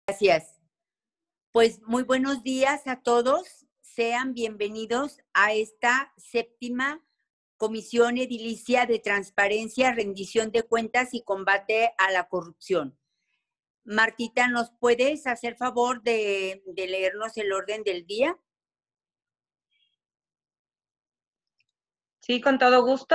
Gracias. Pues muy buenos días a todos. Sean bienvenidos a esta séptima Comisión Edilicia de Transparencia, Rendición de Cuentas y Combate a la Corrupción. Martita, ¿nos puedes hacer favor de leernos el orden del día? Sí, con todo gusto.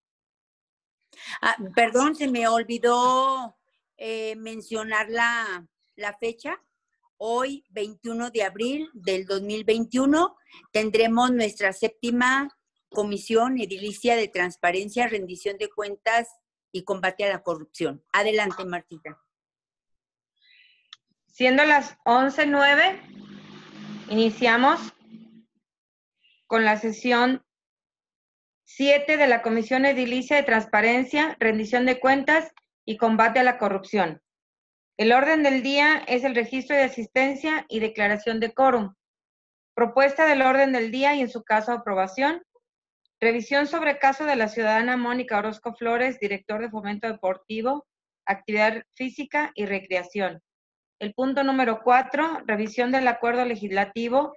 Perdón, se me olvidó mencionar la fecha. Hoy, 21 de abril del 2021, tendremos nuestra séptima Comisión Edilicia de Transparencia, Rendición de Cuentas y Combate a la Corrupción. Adelante, Martita. Siendo las 11:09, iniciamos con la sesión 7 de la Comisión Edilicia de Transparencia, Rendición de Cuentas y Combate a la Corrupción. El orden del día es el registro de asistencia y declaración de quórum. Propuesta del orden del día y en su caso aprobación. Revisión sobre caso de la ciudadana Mónica Orozco Flores, director de Fomento Deportivo, Actividad Física y Recreación. El punto número 4, revisión del acuerdo legislativo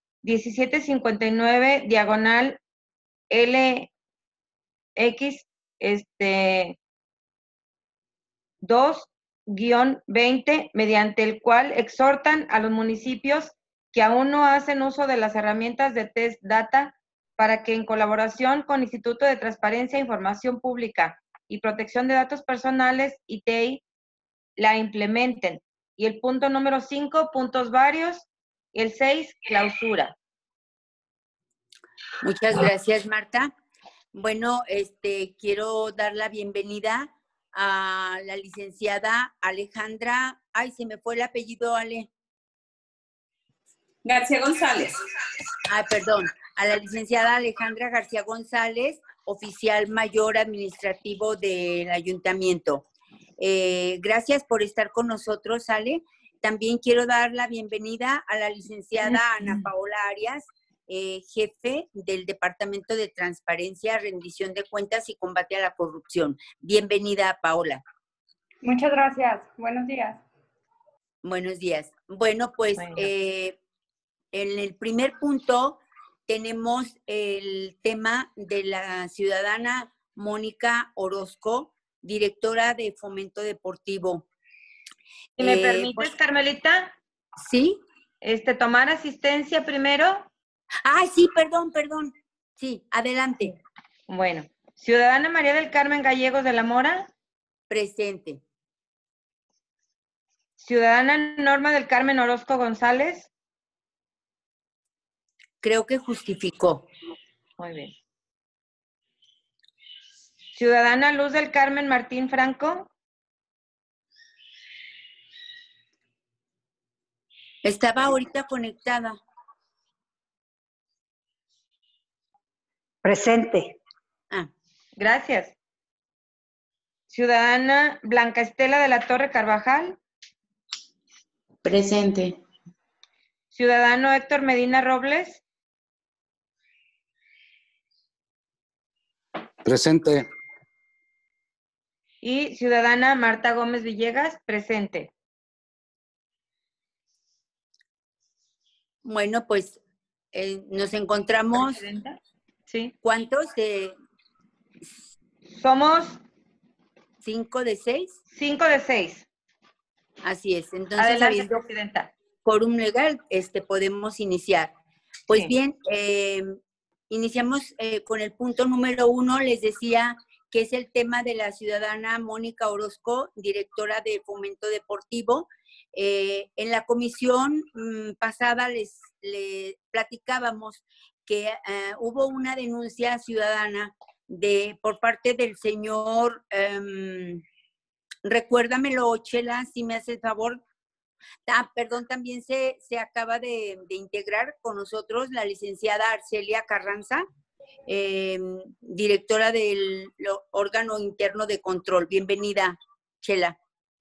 1759, diagonal LX, 2-20, mediante el cual exhortan a los municipios que aún no hacen uso de las herramientas de Test Data para que en colaboración con Instituto de Transparencia, Información Pública y Protección de Datos Personales, ITEI, la implementen. Y el punto número 5, puntos varios. Y el 6, clausura. Muchas gracias, Marta. Bueno, quiero dar la bienvenida a la licenciada Alejandra. Ay, se me fue el apellido, Ale. García González. Ay, perdón. A la licenciada Alejandra García González, oficial mayor administrativo del ayuntamiento. Gracias por estar con nosotros, Ale. También quiero dar la bienvenida a la licenciada Ana Paola Arias, jefe del Departamento de Transparencia, Rendición de Cuentas y Combate a la Corrupción. Bienvenida, Paola. Muchas gracias. Buenos días. Buenos días. Bueno, pues en el primer punto tenemos el tema de la ciudadana Mónica Orozco, directora de Fomento Deportivo. Si me permites, Carmelita. ¿Sí? Tomar asistencia primero. Ah, sí, perdón. Sí, adelante. Bueno, ciudadana María del Carmen Gallegos de la Mora. Presente. Ciudadana Norma del Carmen Orozco González. Creo que justificó. Muy bien. Ciudadana Luz del Carmen Martín Franco. Estaba ahorita conectada. Presente. Gracias. Ciudadana Blanca Estela de la Torre Carvajal. Presente. Ciudadano Héctor Medina Robles. Presente. Y ciudadana Marta Gómez Villegas, presente. Bueno, pues nos encontramos. Sí. ¿Cuántos? Somos 5 de 6. 5 de 6. Así es. Entonces, adelante, presidenta. Quórum legal, podemos iniciar. Pues sí. Bien, iniciamos con el punto número 1. Les decía que es el tema de la ciudadana Mónica Orozco, directora de Fomento Deportivo. En la comisión pasada les platicábamos que hubo una denuncia ciudadana por parte del señor, recuérdamelo, Chela, si me hace el favor. Perdón, también se acaba de integrar con nosotros la licenciada Arcelia Carranza, directora del órgano interno de control. Bienvenida, Chela.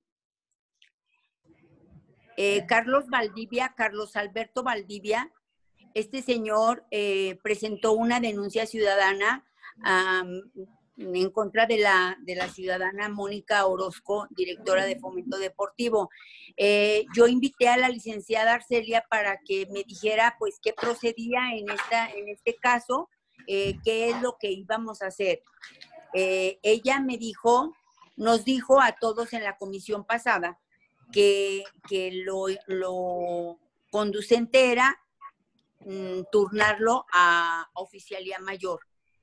Carlos Alberto Valdivia, este señor presentó una denuncia ciudadana en contra de la ciudadana Mónica Orozco, directora de Fomento Deportivo. Yo invité a la licenciada Arcelia para que me dijera pues qué procedía en este caso, qué es lo que íbamos a hacer. Ella nos dijo a todos en la comisión pasada que lo conducente era turnarlo a oficialía mayor.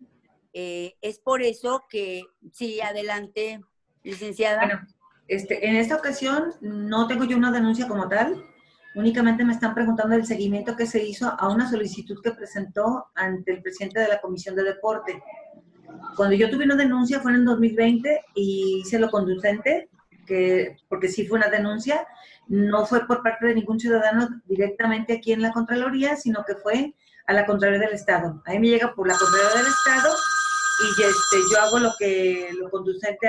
Es por eso que, sí, adelante, licenciada. Bueno, en esta ocasión no tengo yo una denuncia como tal, únicamente me están preguntando el seguimiento que se hizo a una solicitud que presentó ante el presidente de la Comisión de Deporte. Cuando yo tuve una denuncia fue en el 2020 y hice lo conducente, porque sí fue una denuncia, no fue por parte de ningún ciudadano directamente aquí en la Contraloría, sino que fue a la Contraloría del Estado. Ahí me llega por la Contraloría del Estado y yo hago lo conducente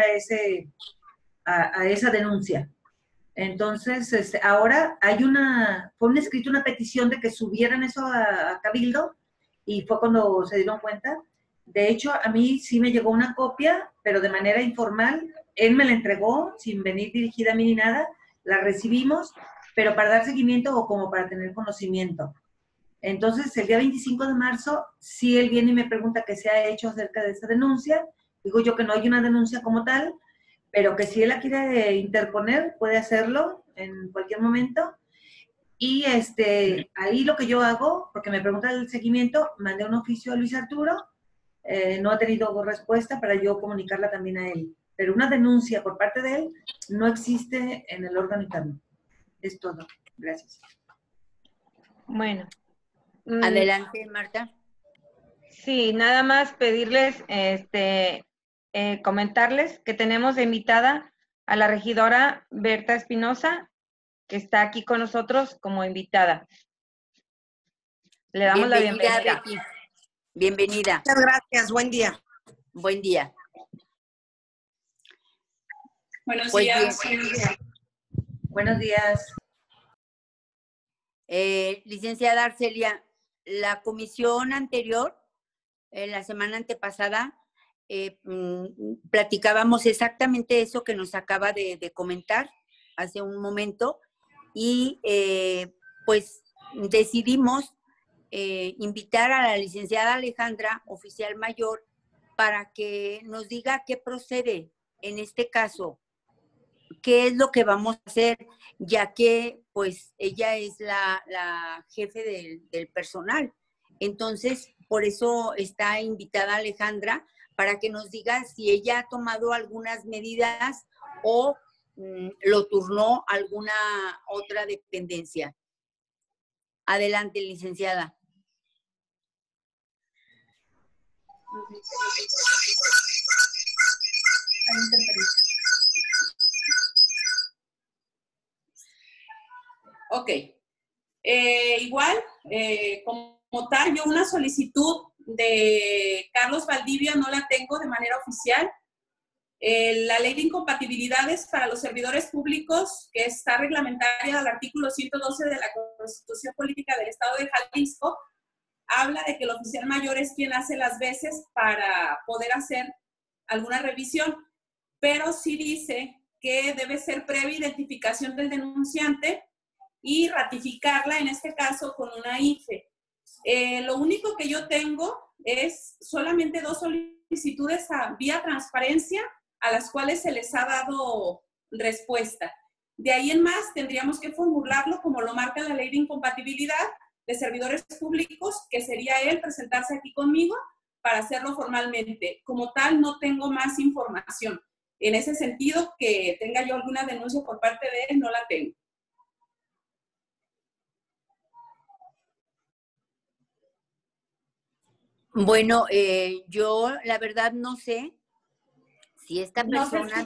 a esa denuncia. Entonces, ahora fue un escrito, una petición de que subieran eso a Cabildo y fue cuando se dieron cuenta. De hecho, a mí sí me llegó una copia, pero de manera informal. Él me la entregó sin venir dirigida a mí ni nada. La recibimos, pero para dar seguimiento o como para tener conocimiento. Entonces, el día 25 de marzo, sí él viene y me pregunta qué se ha hecho acerca de esa denuncia. Digo yo que no hay una denuncia como tal, pero que si él la quiere interponer, puede hacerlo en cualquier momento. Y ahí lo que yo hago, porque me pregunta el seguimiento, mandé un oficio a Luis Arturo, no ha tenido respuesta para yo comunicarla también a él. Pero una denuncia por parte de él no existe en el órgano interno. Es todo. Gracias. Bueno. Adelante, Marta. Sí, nada más pedirles, comentarles que tenemos de invitada a la regidora Berta Espinosa, que está aquí con nosotros como invitada. Le damos la bienvenida. Betty. Bienvenida. Muchas gracias, buen día. Buen día. Buenos Pues días. Buenos días. Licenciada Arcelia, la comisión anterior, la semana antepasada, platicábamos exactamente eso que nos acaba de comentar hace un momento y pues decidimos invitar a la licenciada Alejandra, oficial mayor, para que nos diga qué procede en este caso, qué es lo que vamos a hacer, ya que pues ella es la jefe del personal. Entonces, por eso está invitada Alejandra, para que nos diga si ella ha tomado algunas medidas o lo turnó alguna otra dependencia. Adelante, licenciada. Ok. Igual, como tal, yo una solicitud de Carlos Valdivia no la tengo de manera oficial. La ley de incompatibilidades para los servidores públicos, que está reglamentaria al artículo 112 de la Constitución Política del Estado de Jalisco, habla de que el oficial mayor es quien hace las veces para poder hacer alguna revisión, pero sí dice que debe ser previa identificación del denunciante y ratificarla, en este caso, con una IFE. Lo único que yo tengo es solamente 2 solicitudes vía transparencia, a las cuales se les ha dado respuesta. De ahí en más, tendríamos que formularlo como lo marca la ley de incompatibilidad de servidores públicos, que sería él presentarse aquí conmigo para hacerlo formalmente. Como tal, no tengo más información. En ese sentido, que tenga yo alguna denuncia por parte de él, no la tengo. Bueno, yo la verdad no sé si esta persona...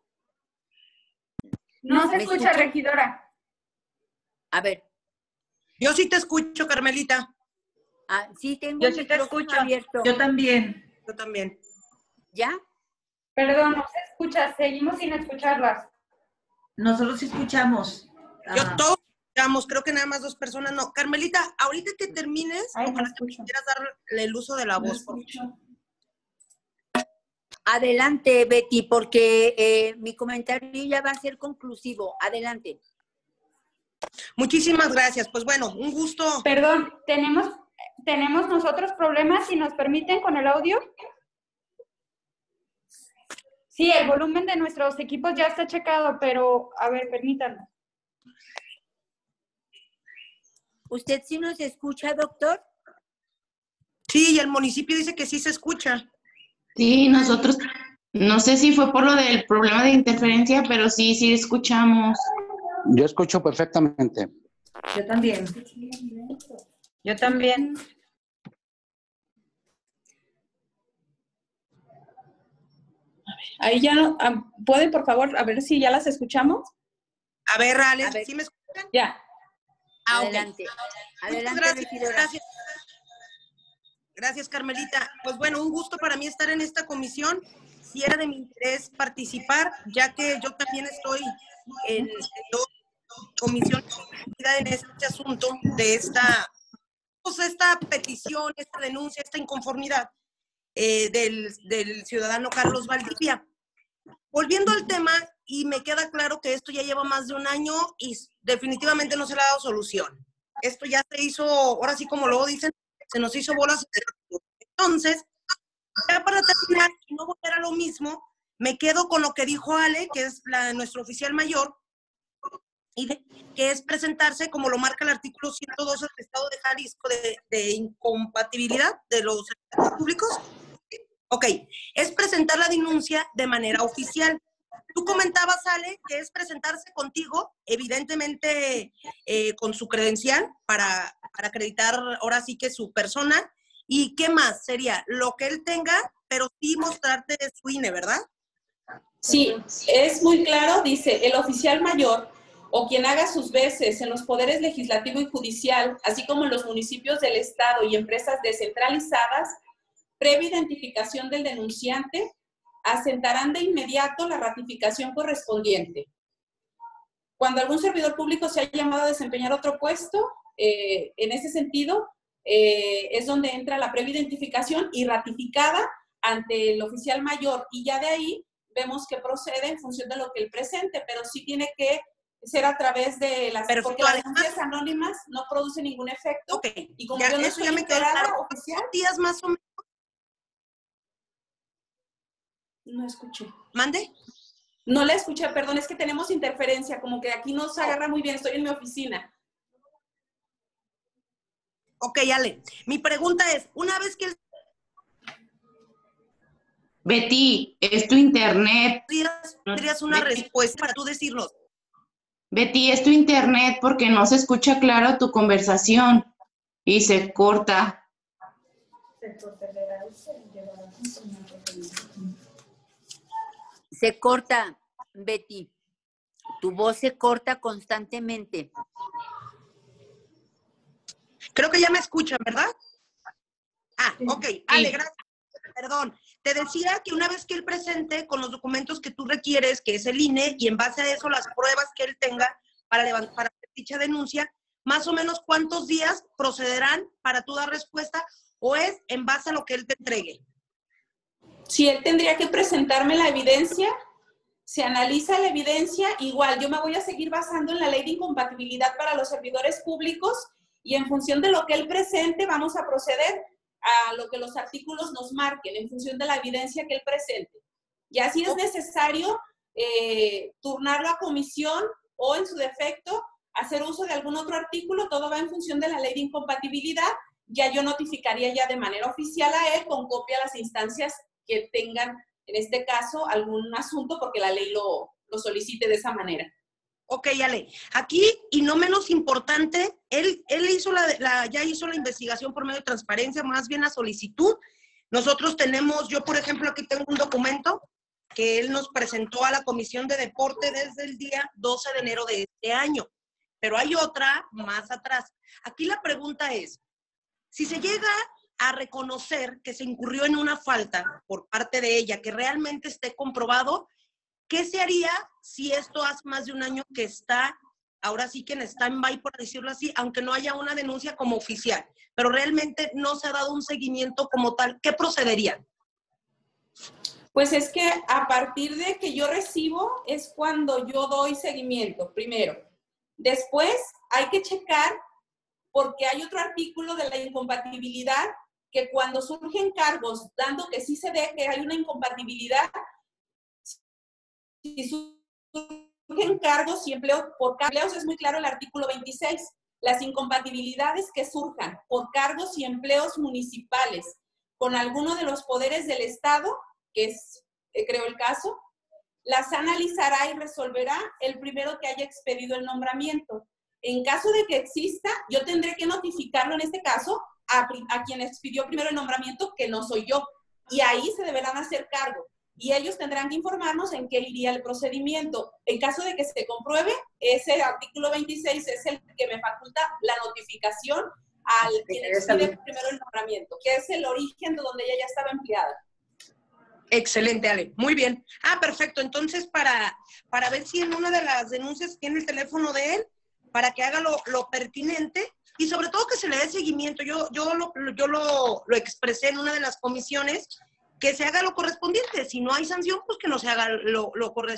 No se escucha, regidora. A ver. Yo sí te escucho, Carmelita. Sí, tengo yo el sí te escucho abierto. Yo también. Yo también. ¿Ya? Perdón, no se escucha, seguimos sin escucharlas. Nosotros sí escuchamos. Todos escuchamos, creo que nada más 2 personas no. Carmelita, ahorita que termines, Ay, ojalá no que me escucho. quieras dar el uso de la voz. escucho. Adelante, Betty, porque mi comentario ya va a ser conclusivo. Adelante. Muchísimas gracias. Pues bueno, un gusto. Perdón, ¿tenemos nosotros problemas, si nos permiten, con el audio? Sí, el volumen de nuestros equipos ya está checado, pero, a ver, permítanme. ¿Usted sí nos escucha, doctor? Sí, y el municipio dice que sí se escucha. Sí, nosotros, no sé si fue por lo del problema de interferencia, pero sí escuchamos. Yo escucho perfectamente. Yo también. Yo también. Ahí ya no, ¿pueden por favor a ver si ya las escuchamos? A ver, Alex, A ver. ¿sí me escuchan? Ya. Adelante. Adelante, Muchas regidora. gracias. Gracias, Carmelita. Pues bueno, un gusto para mí estar en esta comisión. Sí era de mi interés participar, ya que yo también estoy en la comisión en este asunto de esta petición, esta denuncia, esta inconformidad del ciudadano Carlos Valdivia. Volviendo al tema, y me queda claro que esto ya lleva más de un año y definitivamente no se le ha dado solución. Esto ya se hizo, ahora sí como luego dicen, se nos hizo bolas. Entonces, ya para terminar y no volver a lo mismo, me quedo con lo que dijo Ale, que es nuestro oficial mayor, que es presentarse, como lo marca el artículo 102 del Estado de Jalisco, de incompatibilidad de los servicios públicos. Ok, es presentar la denuncia de manera oficial. Tú comentabas, Ale, que es presentarse contigo, evidentemente con su credencial para acreditar ahora sí que su persona. ¿Y qué más? Sería lo que él tenga, pero sí mostrarte su INE, ¿verdad? Sí, es muy claro, dice, el oficial mayor o quien haga sus veces en los poderes legislativo y judicial, así como en los municipios del Estado y empresas descentralizadas, previa identificación del denunciante, asentarán de inmediato la ratificación correspondiente. Cuando algún servidor público se haya llamado a desempeñar otro puesto, en ese sentido, es donde entra la previa identificación y ratificada ante el oficial mayor, y ya de ahí vemos que procede en función de lo que él presente, pero sí tiene que ser a través de las... Perfecto. Porque las denuncias anónimas no producen ningún efecto. Ok, Y como ya, yo no eso estoy ya me quedó integrada claro. oficial... ¿Días más o menos? No escuché. ¿Mande? No la escuché, perdón, es que tenemos interferencia, como que aquí no se agarra muy bien, estoy en mi oficina. Ok, Ale. Mi pregunta es, una vez que él... Betty, es tu internet. ¿Tendrías una respuesta para tú decirnos? Betty, es tu internet porque no se escucha claro tu conversación y se corta. Se corta, Betty. Tu voz se corta constantemente. Creo que ya me escuchan, ¿verdad? Ah, ok. Ale, gracias. Perdón. Te decía que una vez que él presente con los documentos que tú requieres, que es el INE, y en base a eso las pruebas que él tenga para hacer dicha denuncia, más o menos cuántos días procederán para tú dar respuesta, o es en base a lo que él te entregue. Si él tendría que presentarme la evidencia, se analiza la evidencia, igual yo me voy a seguir basando en la ley de incompatibilidad para los servidores públicos, y en función de lo que él presente vamos a proceder a lo que los artículos nos marquen, en función de la evidencia que él presente. Y así es necesario turnarlo a comisión o, en su defecto, hacer uso de algún otro artículo, todo va en función de la ley de incompatibilidad. Ya yo notificaría ya de manera oficial a él con copia a las instancias que tengan, en este caso, algún asunto, porque la ley lo solicite de esa manera. Ok, Ale. Aquí, y no menos importante, él hizo ya hizo la investigación por medio de transparencia, más bien la solicitud. Nosotros tenemos, yo por ejemplo aquí tengo un documento que él nos presentó a la Comisión de Deporte desde el día 12 de enero de este año. Pero hay otra más atrás. Aquí la pregunta es, si se llega a reconocer que se incurrió en una falta por parte de ella, que realmente esté comprobado, ¿qué se haría si esto hace más de un año que está, ahora sí que en stand-by, por decirlo así, aunque no haya una denuncia como oficial, pero realmente no se ha dado un seguimiento como tal? ¿Qué procedería? Pues es que a partir de que yo recibo es cuando yo doy seguimiento, primero. Después hay que checar, porque hay otro artículo de la incompatibilidad, que cuando surgen cargos, dando que sí se ve que hay una incompatibilidad, si surgen cargos y empleos por empleos, es muy claro el artículo 26. Las incompatibilidades que surjan por cargos y empleos municipales con alguno de los poderes del Estado, que es, creo, el caso, las analizará y resolverá el primero que haya expedido el nombramiento. En caso de que exista, yo tendré que notificarlo en este caso a quien expidió primero el nombramiento, que no soy yo, y ahí se deberán hacer cargo. Y ellos tendrán que informarnos en qué iría el procedimiento. En caso de que se compruebe, ese artículo 26 es el que me faculta la notificación al quien expide primero el nombramiento, que es el origen de donde ella ya estaba empleada. Excelente, Ale. Muy bien. Ah, perfecto. Entonces, para ver si en una de las denuncias tiene el teléfono de él, para que haga lo pertinente y sobre todo que se le dé seguimiento. Yo lo expresé en una de las comisiones, que se haga lo correspondiente. Si no hay sanción, pues que no se haga lo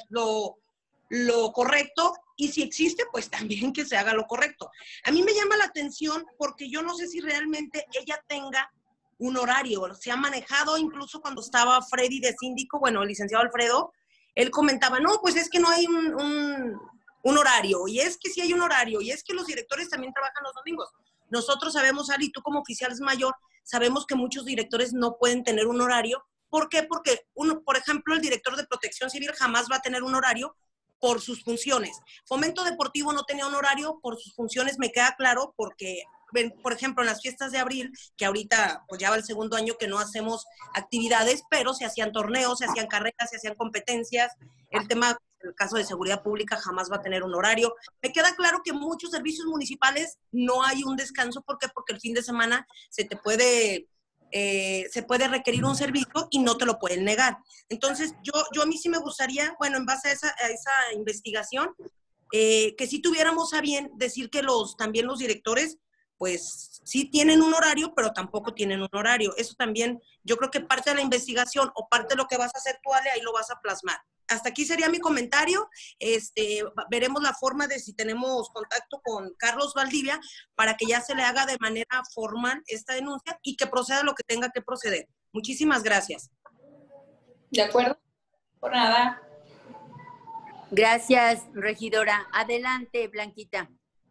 correcto, y si existe, pues también que se haga lo correcto. A mí me llama la atención porque yo no sé si realmente ella tenga un horario. Se ha manejado incluso cuando estaba Freddy de síndico, bueno, el licenciado Alfredo, él comentaba, no, pues es que no hay un horario, y es que sí hay un horario, y es que los directores también trabajan los domingos. Nosotros sabemos, Ari, tú como oficial mayor, sabemos que muchos directores no pueden tener un horario. ¿Por qué? Porque, por ejemplo, el director de Protección Civil jamás va a tener un horario por sus funciones. Fomento Deportivo no tenía un horario por sus funciones, me queda claro, porque, por ejemplo, en las fiestas de abril, que ahorita pues ya va el segundo año que no hacemos actividades, pero se hacían torneos, se hacían carreras, se hacían competencias. El tema, el caso de seguridad pública, jamás va a tener un horario. Me queda claro que muchos servicios municipales no hay un descanso. ¿Por qué? Porque el fin de semana se puede requerir un servicio y no te lo pueden negar. Entonces, yo a mí sí me gustaría, bueno, en base a esa investigación, que sí tuviéramos a bien decir que también los directores, pues sí tienen un horario, pero tampoco tienen un horario. Eso también, yo creo que parte de la investigación o parte de lo que vas a hacer tú, Ale, ahí lo vas a plasmar. Hasta aquí sería mi comentario. Veremos la forma de si tenemos contacto con Carlos Valdivia para que ya se le haga de manera formal esta denuncia y que proceda lo que tenga que proceder. Muchísimas gracias. De acuerdo. Por nada. Gracias, regidora. Adelante, Blanquita.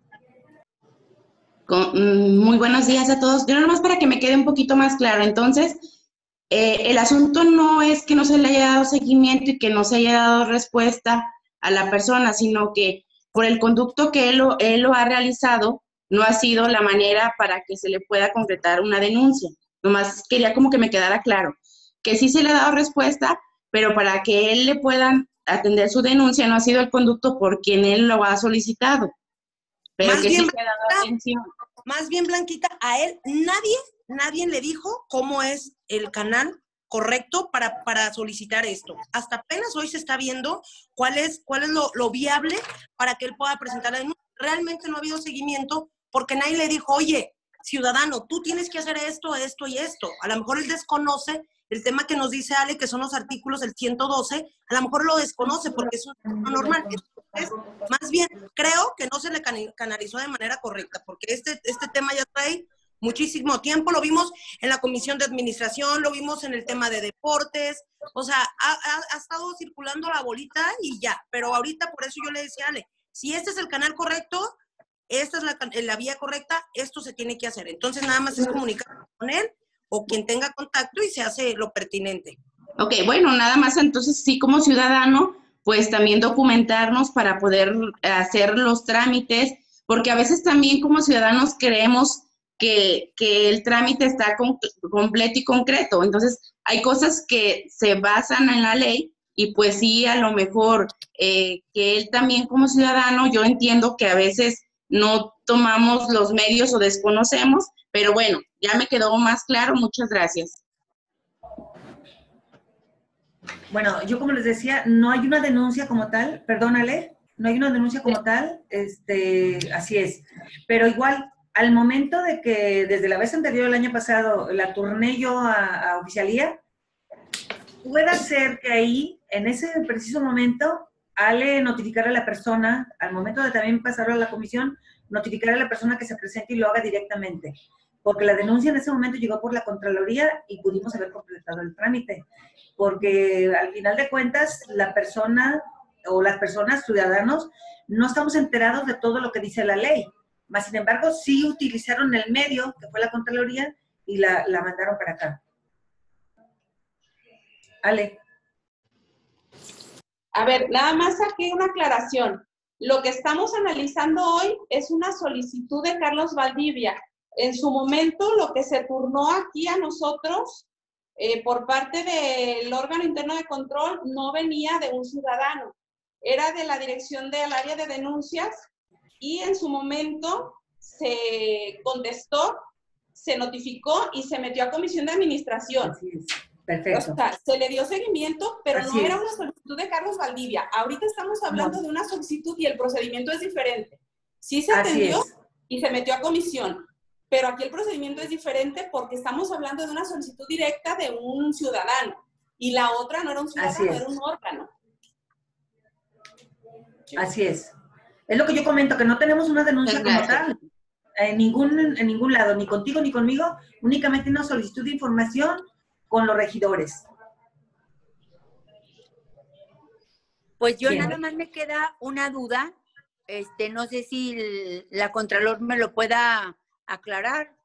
Muy buenos días a todos. Yo nada más para que me quede un poquito más claro. Entonces, el asunto no es que no se le haya dado seguimiento y que no se haya dado respuesta a la persona, sino que por el conducto que él lo ha realizado, no ha sido la manera para que se le pueda concretar una denuncia. Nomás quería como que me quedara claro, que sí se le ha dado respuesta, pero para que él le puedan atender su denuncia no ha sido el conducto por quien él lo ha solicitado. Pero Más que bien, sí se le ha dado atención. Más bien, Blanquita, a él nadie le dijo cómo es el canal correcto para solicitar esto. Hasta apenas hoy se está viendo cuál es lo viable para que él pueda presentar la denuncia. Realmente no ha habido seguimiento porque nadie le dijo, oye, ciudadano, tú tienes que hacer esto, esto y esto. A lo mejor él desconoce el tema que nos dice Ale, que son los artículos del 112, a lo mejor lo desconoce porque es un tema normal. Entonces, más bien, creo que no se le canalizó de manera correcta, porque este tema ya trae muchísimo tiempo. Lo vimos en la Comisión de Administración, lo vimos en el tema de deportes, o sea, ha estado circulando la bolita y ya. Pero ahorita, por eso yo le decía a Ale, si este es el canal correcto, esta es la vía correcta, esto se tiene que hacer. Entonces, nada más es comunicar con él o quien tenga contacto y se hace lo pertinente. Ok, bueno, nada más entonces sí como ciudadano, pues también documentarnos para poder hacer los trámites, porque a veces también como ciudadanos creemos que el trámite está completo y concreto. Entonces, hay cosas que se basan en la ley y pues sí, a lo mejor que él también como ciudadano, yo entiendo que a veces no tomamos los medios o desconocemos, pero bueno, ya me quedó más claro. Muchas gracias. Bueno, yo como les decía, no hay una denuncia como tal, perdónale, no hay una denuncia como tal, así es. Pero igual, al momento de que desde la vez anterior, el año pasado, la turné yo a oficialía, pueda ser que ahí, en ese preciso momento, Ale notificar a la persona, al momento de también pasarlo a la comisión, notificar a la persona que se presente y lo haga directamente. Porque la denuncia en ese momento llegó por la Contraloría y pudimos haber completado el trámite. Porque al final de cuentas, la persona o las personas, ciudadanos, no estamos enterados de todo lo que dice la ley. Mas, sin embargo, sí utilizaron el medio, que fue la Contraloría, y la mandaron para acá. Ale. A ver, nada más aquí una aclaración. Lo que estamos analizando hoy es una solicitud de Carlos Valdivia. En su momento, lo que se turnó aquí a nosotros por parte del órgano interno de control no venía de un ciudadano. Era de la dirección del área de denuncias y en su momento se contestó, se notificó y se metió a comisión de administración. Así es. Perfecto. O sea, se le dio seguimiento, pero Así no era es. una solicitud de Carlos Valdivia. Ahorita estamos hablando de una solicitud y el procedimiento es diferente. Sí se atendió y se metió a comisión, pero aquí el procedimiento es diferente porque estamos hablando de una solicitud directa de un ciudadano y la otra no era un ciudadano, era un órgano. Así es. Es lo que yo comento, que no tenemos una denuncia como tal en ningún lado, ni contigo ni conmigo, únicamente una solicitud de información con los regidores. Pues yo nada más me queda una duda, no sé si la Contralor me lo pueda aclarar.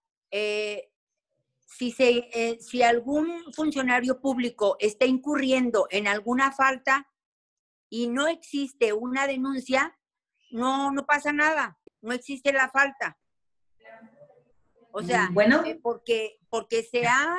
Si algún funcionario público está incurriendo en alguna falta y no existe una denuncia, no pasa nada, no existe la falta. O sea, bueno, porque se ha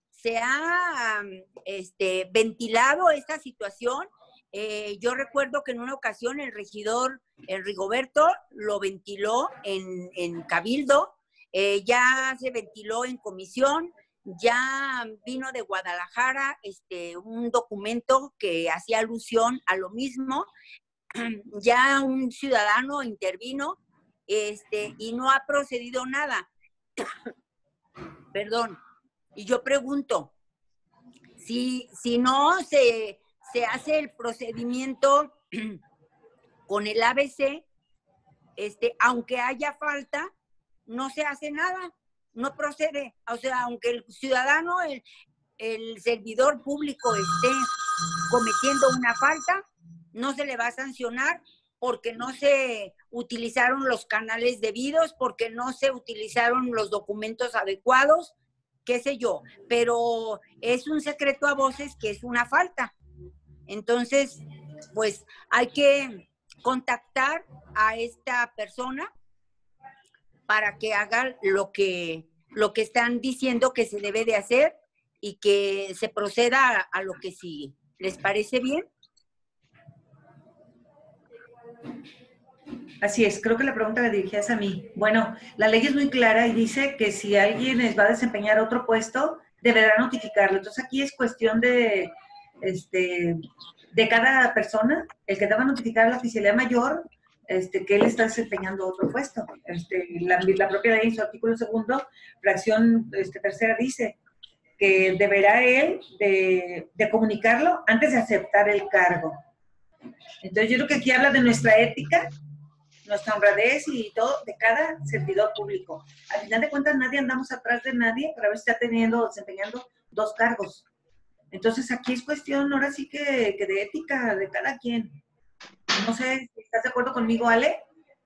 ventilado esta situación. Yo recuerdo que en una ocasión el regidor Rigoberto lo ventiló en Cabildo, ya se ventiló en comisión, ya vino de Guadalajara un documento que hacía alusión a lo mismo, ya un ciudadano intervino y no ha procedido nada. Perdón. Y yo pregunto, si no se hace el procedimiento con el ABC, aunque haya falta, no se hace nada, no procede. O sea, aunque el ciudadano, el servidor público esté cometiendo una falta, no se le va a sancionar porque no se utilizaron los canales debidos, porque no se utilizaron los documentos adecuados, qué sé yo, pero es un secreto a voces que es una falta. Entonces, pues hay que contactar a esta persona para que haga lo que están diciendo que se debe de hacer y que se proceda a lo que sigue. ¿Les parece bien? Así es, creo que la pregunta la dirigías a mí. Bueno, la ley es muy clara y dice que si alguien va a desempeñar otro puesto, deberá notificarlo. Entonces aquí es cuestión de cada persona, el que deba notificar a la oficialía mayor que él está desempeñando otro puesto. La propia ley en su artículo 2º, fracción tercera, dice que deberá él de comunicarlo antes de aceptar el cargo. Entonces yo creo que aquí habla de nuestra ética, nuestra honradez y todo de cada servidor público. Al final de cuentas nadie andamos atrás de nadie para ver si está desempeñando 2 cargos. Entonces aquí es cuestión ahora sí que de ética de cada quien. No sé si estás de acuerdo conmigo, Ale.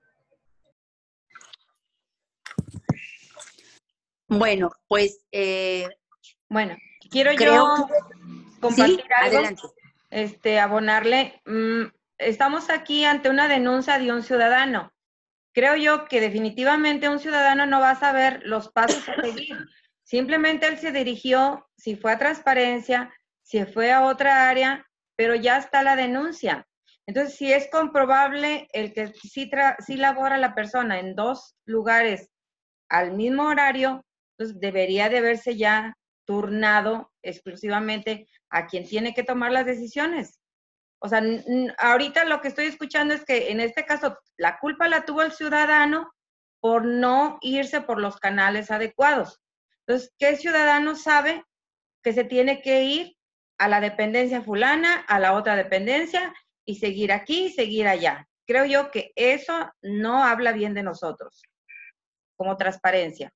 Bueno, pues bueno, quiero yo compartir algo. Adelante. Abonarle. Estamos aquí ante una denuncia de un ciudadano. Creo yo que definitivamente un ciudadano no va a saber los pasos a seguir. Simplemente él se dirigió, si fue a transparencia, si fue a otra área, pero ya está la denuncia. Entonces, si es comprobable el que sí labora la persona en 2 lugares al mismo horario, pues debería de haberse ya turnado exclusivamente a quien tiene que tomar las decisiones. O sea, ahorita lo que estoy escuchando es que en este caso la culpa la tuvo el ciudadano por no irse por los canales adecuados. Entonces, ¿qué ciudadano sabe que se tiene que ir a la dependencia fulana, a la otra dependencia, y seguir aquí, seguir allá. Creo yo que eso no habla bien de nosotros, como transparencia.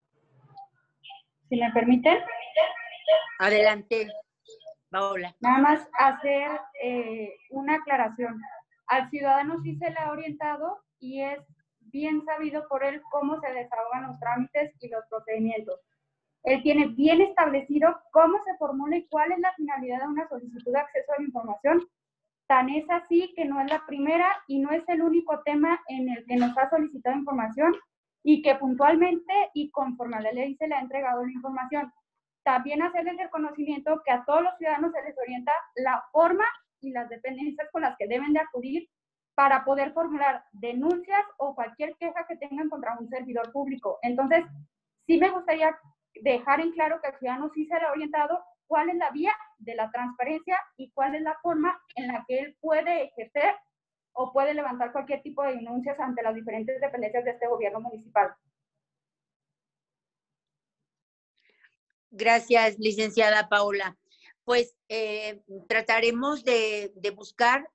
Si me permiten. Adelante, Paola. Nada más hacer una aclaración. Al ciudadano sí se le ha orientado y es bien sabido por él cómo se desahogan los trámites y los procedimientos. Él tiene bien establecido cómo se formula y cuál es la finalidad de una solicitud de acceso a la información. Tan es así que no es la primera y no es el único tema en el que nos ha solicitado información y que puntualmente y conforme a la ley se le ha entregado la información. También hacerles el conocimiento que a todos los ciudadanos se les orienta la forma y las dependencias con las que deben de acudir para poder formular denuncias o cualquier queja que tengan contra un servidor público. Entonces, sí me gustaría dejar en claro que al ciudadano sí se le ha orientado cuál es la vía de la transparencia y cuál es la forma en la que él puede ejercer o puede levantar cualquier tipo de denuncias ante las diferentes dependencias de este gobierno municipal. Gracias, licenciada Paola. Pues trataremos de buscar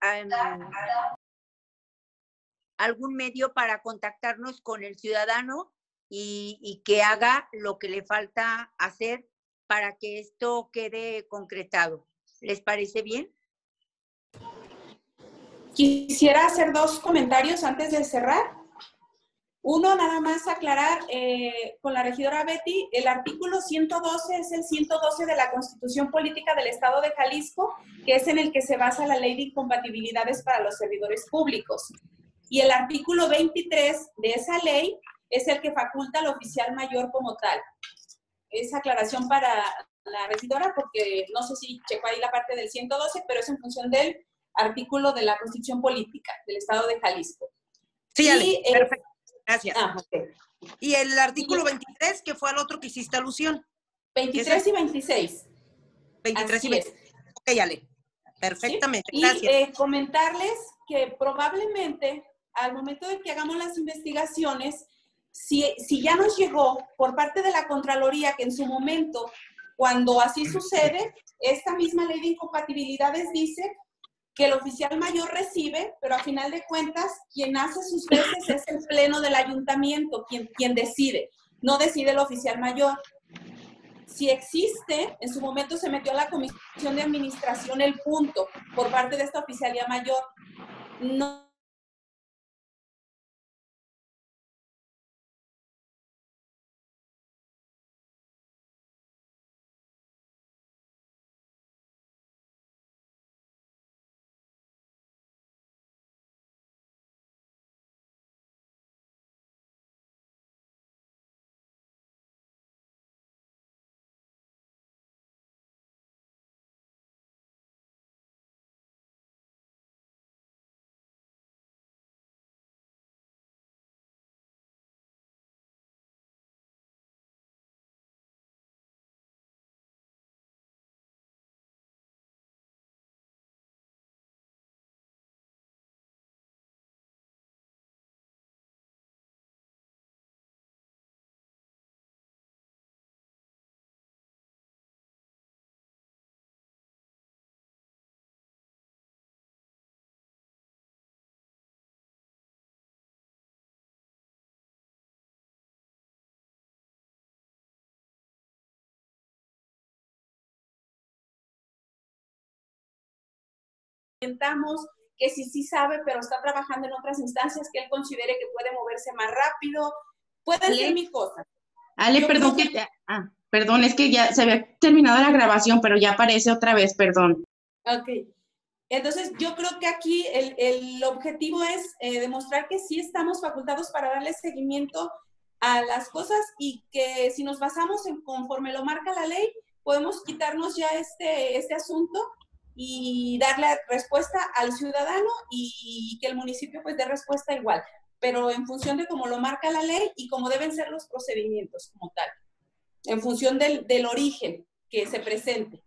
algún medio para contactarnos con el ciudadano y que haga lo que le falta hacer para que esto quede concretado. ¿Les parece bien? Quisiera hacer dos comentarios antes de cerrar. Uno, nada más aclarar con la regidora Betty, el artículo 112 es el 112 de la Constitución Política del Estado de Jalisco, que es en el que se basa la Ley de Incompatibilidades para los servidores públicos. Y el artículo 23 de esa ley es el que faculta al oficial mayor como tal. Esa aclaración para la regidora, porque no sé si checó ahí la parte del 112, pero es en función del artículo de la Constitución Política del Estado de Jalisco. Sí, Ale, perfecto. Gracias. Okay. Y el artículo 23, que fue al otro que hiciste alusión. 23 y 26. 23 Así y 26. es. Ok, Ale. Perfectamente. ¿Sí? Gracias. Y comentarles que probablemente al momento de que hagamos las investigaciones, si ya nos llegó por parte de la Contraloría que en su momento, cuando así sucede, esta misma ley de incompatibilidades dice que el oficial mayor recibe, pero a final de cuentas, quien hace sus veces es el pleno del ayuntamiento, quien decide, no decide el oficial mayor. Si existe, en su momento se metió a la Comisión de Administración el punto por parte de esta oficialía mayor. No orientamos que sí sabe, pero está trabajando en otras instancias que él considere que puede moverse más rápido. Pueden ser mil cosas. Ale, perdón, perdón, es que ya se había terminado la grabación, pero ya aparece otra vez, perdón. Ok. Entonces, yo creo que aquí el objetivo es demostrar que sí estamos facultados para darle seguimiento a las cosas y que si nos basamos en conforme lo marca la ley, podemos quitarnos ya este asunto y darle respuesta al ciudadano y que el municipio pues dé respuesta igual, pero en función de cómo lo marca la ley y cómo deben ser los procedimientos como tal, en función del origen que se presente.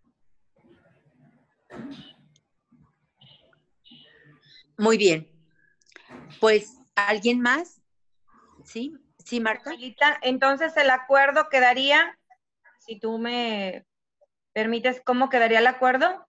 Muy bien. Pues, ¿alguien más? ¿Sí? ¿Sí, Marta? Entonces el acuerdo quedaría, si tú me ¿Permites cómo quedaría el acuerdo?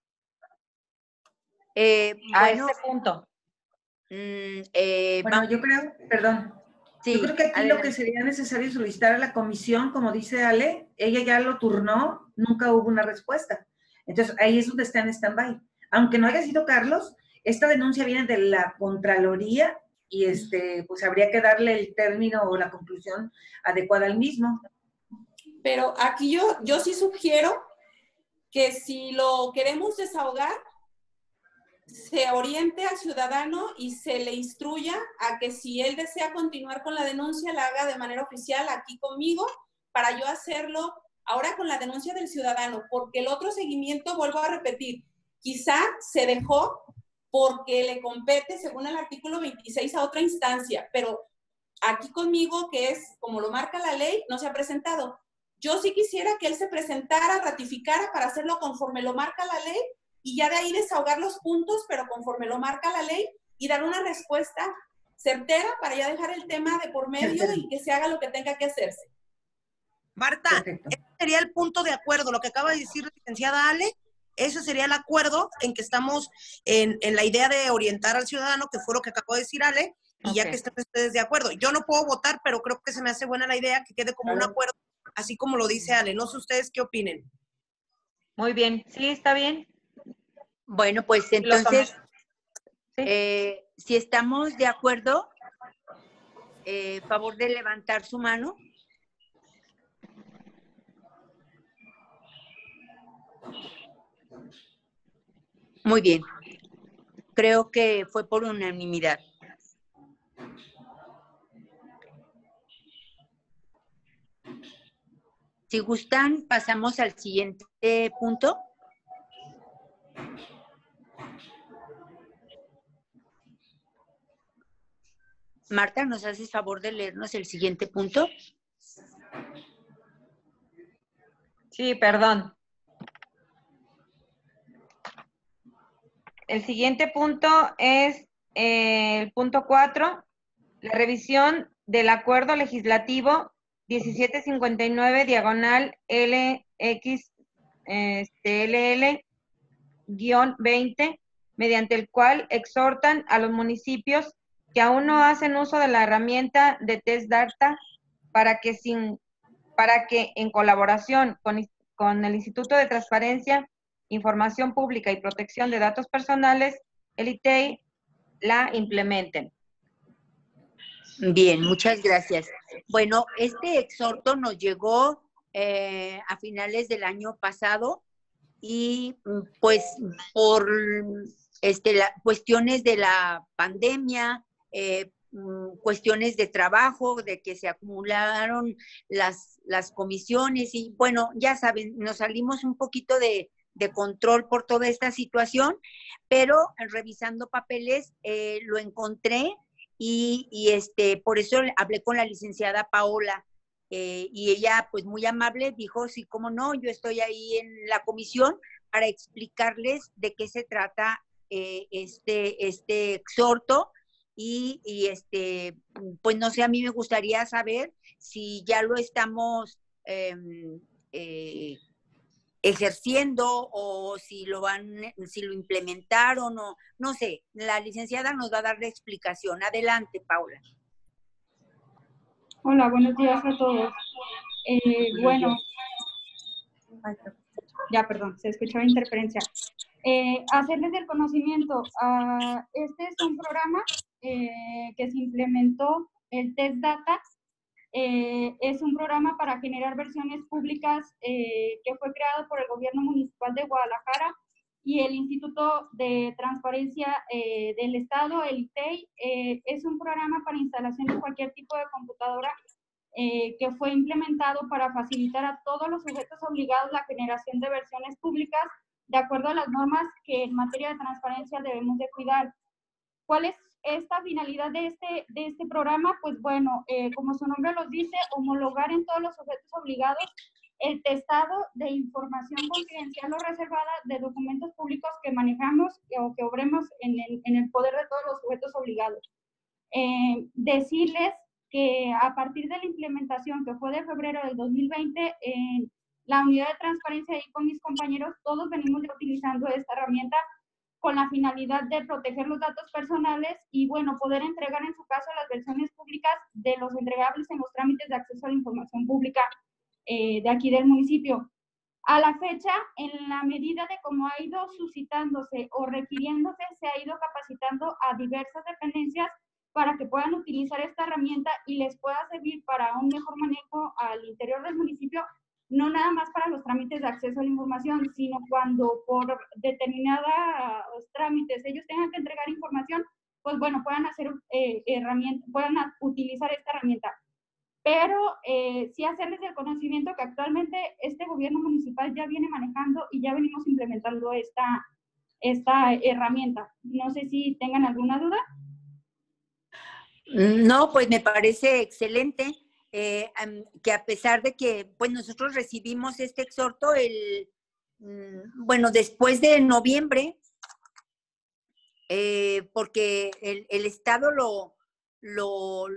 A Bueno, este punto. Bueno, yo creo, perdón, sí, yo creo que aquí lo que sería necesario solicitar a la comisión, como dice Ale, ella ya lo turnó, nunca hubo una respuesta. Entonces, ahí es donde está en stand-by. Aunque no haya sido Carlos, esta denuncia viene de la Contraloría y pues habría que darle el término o la conclusión adecuada al mismo. Pero aquí yo sí sugiero que si lo queremos desahogar, se oriente al ciudadano y se le instruya a que si él desea continuar con la denuncia, la haga de manera oficial aquí conmigo, para yo hacerlo ahora con la denuncia del ciudadano, porque el otro seguimiento, vuelvo a repetir, quizá se dejó porque le compete, según el artículo 26, a otra instancia, pero aquí conmigo, que es como lo marca la ley, no se ha presentado. Yo sí quisiera que él se presentara, ratificara para hacerlo conforme lo marca la ley y ya de ahí desahogar los puntos, pero conforme lo marca la ley y dar una respuesta certera para ya dejar el tema de por medio y que se haga lo que tenga que hacerse. Marta, Perfecto. ese sería el punto de acuerdo, lo que acaba de decir la licenciada Ale, ese sería el acuerdo en que estamos en la idea de orientar al ciudadano, que fue lo que acabó de decir Ale, y ya que estén ustedes de acuerdo. Yo no puedo votar, pero creo que se me hace buena la idea que quede como un acuerdo, así como lo dice Ale. No sé ustedes qué opinen. Muy bien, sí, está bien. Bueno, pues entonces, si estamos de acuerdo, favor de levantar su mano. Muy bien. Creo que fue por unanimidad. Si gustan, pasamos al siguiente punto. Marta, ¿nos haces favor de leernos el siguiente punto? Sí, perdón. El siguiente punto es el punto 4, la revisión del acuerdo legislativo 1759 diagonal LX LL-20, mediante el cual exhortan a los municipios que aún no hacen uso de la herramienta de test data para que en colaboración con el Instituto de Transparencia, Información Pública y Protección de Datos Personales, el ITEI, la implementen. Bien, muchas gracias. Bueno, este exhorto nos llegó a finales del año pasado y pues por cuestiones de la pandemia, cuestiones de trabajo, de que se acumularon las comisiones y bueno, ya saben, nos salimos un poquito de control por toda esta situación, pero revisando papeles lo encontré y por eso hablé con la licenciada Paola y ella pues muy amable dijo, sí, cómo no, yo estoy ahí en la comisión para explicarles de qué se trata este exhorto y pues no sé, a mí me gustaría saber si ya lo estamos ejerciendo o si lo implementaron o no sé, la licenciada nos va a dar la explicación. Adelante, Paula. Hola, buenos días a todos. Bueno, ya, perdón, se escuchaba interferencia. Hacerles el conocimiento, este es un programa que se implementó, el Test Data, es un programa para generar versiones públicas que fue creado por el Gobierno Municipal de Guadalajara y el Instituto de Transparencia del Estado, el ITEI. Es un programa para instalación de cualquier tipo de computadora que fue implementado para facilitar a todos los sujetos obligados la generación de versiones públicas de acuerdo a las normas que en materia de transparencia debemos de cuidar. ¿Cuál es esta finalidad de este programa? Pues bueno, como su nombre los dice, homologar en todos los sujetos obligados el testado de información confidencial o reservada de documentos públicos que manejamos o que obremos en el poder de todos los sujetos obligados. Decirles que a partir de la implementación que fue de febrero del 2020, la unidad de transparencia y con mis compañeros, todos venimos ya utilizando esta herramienta con la finalidad de proteger los datos personales y, bueno, poder entregar en su caso las versiones públicas de los entregables en los trámites de acceso a la información pública de aquí del municipio. A la fecha, en la medida de cómo ha ido suscitándose o requiriéndose, se ha ido capacitando a diversas dependencias para que puedan utilizar esta herramienta y les pueda servir para un mejor manejo al interior del municipio, no nada más para los trámites de acceso a la información, sino cuando por determinados trámites ellos tengan que entregar información, pues bueno, puedan hacer puedan utilizar esta herramienta. Pero sí hacerles el conocimiento que actualmente este gobierno municipal ya viene manejando y ya venimos implementando esta herramienta. No sé si tengan alguna duda. No, pues me parece excelente que a pesar de que pues nosotros recibimos este exhorto bueno, después de noviembre, porque el Estado lo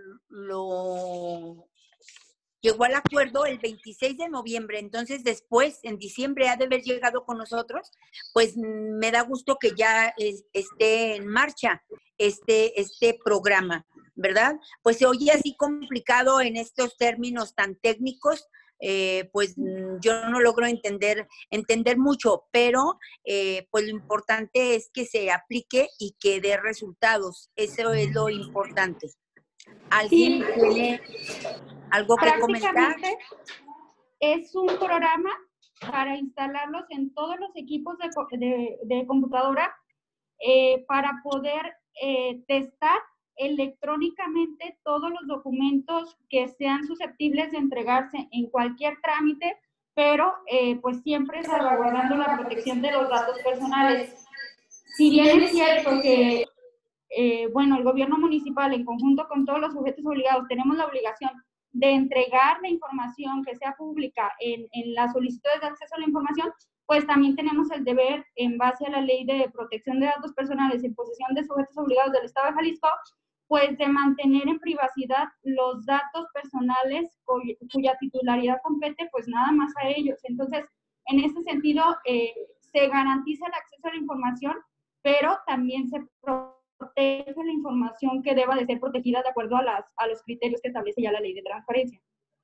llegó al acuerdo el 26 de noviembre, entonces después, en diciembre, ha de haber llegado con nosotros, pues me da gusto que ya esté en marcha este programa, ¿verdad? Pues se oye así complicado en estos términos tan técnicos, pues yo no logro entender mucho, pero pues lo importante es que se aplique y que dé resultados, eso es lo importante. ¿Alguien tiene algo que comentar? Es un programa para instalarlos en todos los equipos de computadora para poder testar electrónicamente todos los documentos que sean susceptibles de entregarse en cualquier trámite, pero pues siempre salvaguardando la protección de los datos personales. Si bien es cierto que bueno, el gobierno municipal en conjunto con todos los sujetos obligados tenemos la obligación de entregar la información que sea pública en las solicitudes de acceso a la información, pues también tenemos el deber, en base a la Ley de Protección de Datos Personales y posesión de sujetos obligados del Estado de Jalisco, pues de mantener en privacidad los datos personales cuya titularidad compete pues nada más a ellos. Entonces, en este sentido, se garantiza el acceso a la información, pero también se protege la información que deba de ser protegida de acuerdo a los criterios que establece ya la Ley de Transparencia.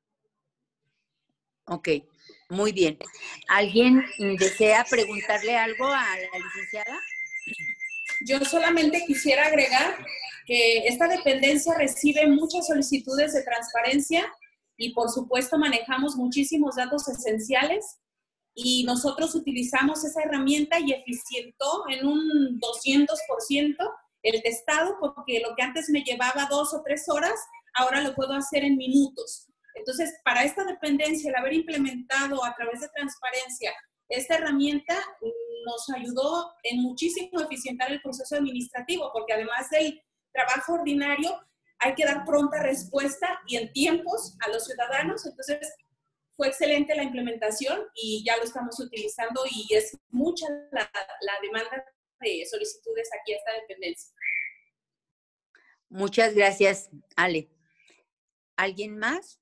Ok, muy bien. ¿Alguien desea preguntarle algo a la licenciada? Yo solamente quisiera agregar que esta dependencia recibe muchas solicitudes de transparencia y por supuesto manejamos muchísimos datos esenciales y nosotros utilizamos esa herramienta y eficientó en un 200% el testado, porque lo que antes me llevaba 2 o 3 horas, ahora lo puedo hacer en minutos. Entonces, para esta dependencia, el haber implementado a través de transparencia esta herramienta nos ayudó en muchísimo eficientar el proceso administrativo, porque además del trabajo ordinario, hay que dar pronta respuesta y en tiempos a los ciudadanos. Entonces, fue excelente la implementación y ya lo estamos utilizando y es mucha la demanda de solicitudes aquí a esta dependencia. Muchas gracias, Ale. ¿Alguien más?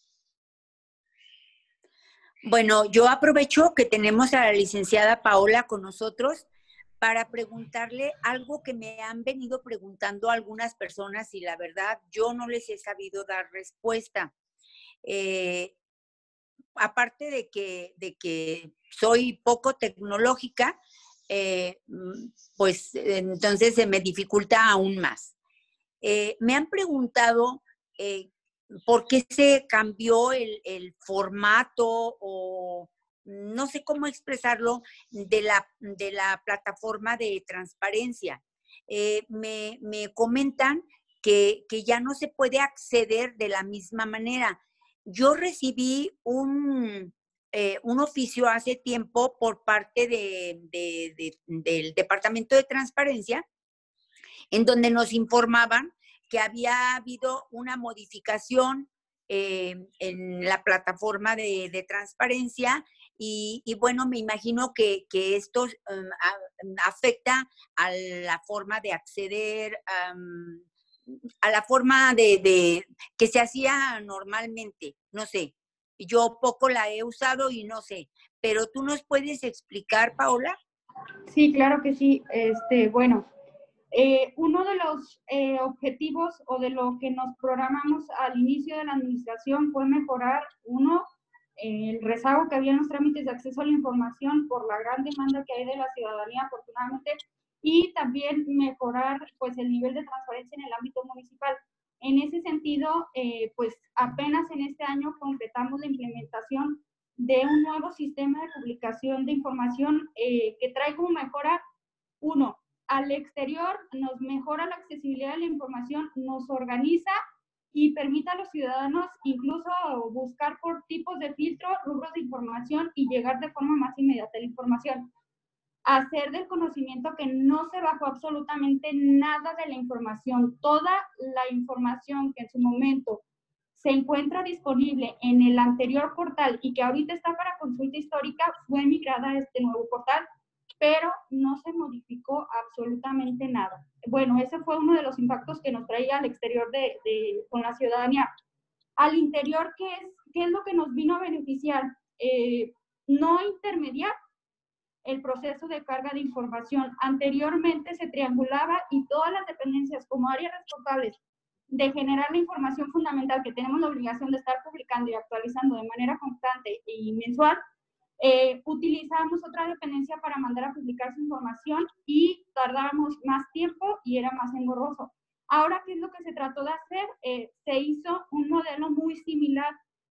Bueno, yo aprovecho que tenemos a la licenciada Paola con nosotros para preguntarle algo que me han venido preguntando algunas personas y la verdad yo no les he sabido dar respuesta. Aparte de que soy poco tecnológica, pues entonces se me dificulta aún más. Me han preguntado por qué se cambió el formato o no sé cómo expresarlo de la plataforma de transparencia. Me comentan que ya no se puede acceder de la misma manera. Yo recibí un oficio hace tiempo por parte del Departamento de Transparencia, en donde nos informaban que había habido una modificación en la plataforma de transparencia y bueno, me imagino que esto afecta a la forma de acceder, a la forma de que se hacía normalmente, no sé. Yo poco la he usado y no sé, pero ¿tú nos puedes explicar, Paola? Sí, claro que sí. Bueno, uno de los objetivos o de lo que nos programamos al inicio de la administración fue mejorar, el rezago que había en los trámites de acceso a la información por la gran demanda que hay de la ciudadanía, afortunadamente, y también mejorar pues el nivel de transparencia en el ámbito municipal. En ese sentido, pues apenas en este año completamos la implementación de un nuevo sistema de publicación de información que trae como mejora, uno, al exterior nos mejora la accesibilidad de la información, nos organiza y permite a los ciudadanos incluso buscar por tipos de filtro, rubros de información y llegar de forma más inmediata a la información. Hacer del conocimiento que no se bajó absolutamente nada de la información. Toda la información que en su momento se encuentra disponible en el anterior portal y que ahorita está para consulta histórica fue migrada a este nuevo portal, pero no se modificó absolutamente nada. Bueno, ese fue uno de los impactos que nos traía al exterior con la ciudadanía. Al interior, ¿qué es lo que nos vino a beneficiar? No intermediar el proceso de carga de información. Anteriormente se triangulaba y todas las dependencias como áreas responsables de generar la información fundamental que tenemos la obligación de estar publicando y actualizando de manera constante y mensual, utilizábamos otra dependencia para mandar a publicar su información y tardábamos más tiempo y era más engorroso. Ahora, ¿qué es lo que se trató de hacer? Se hizo un modelo muy similar.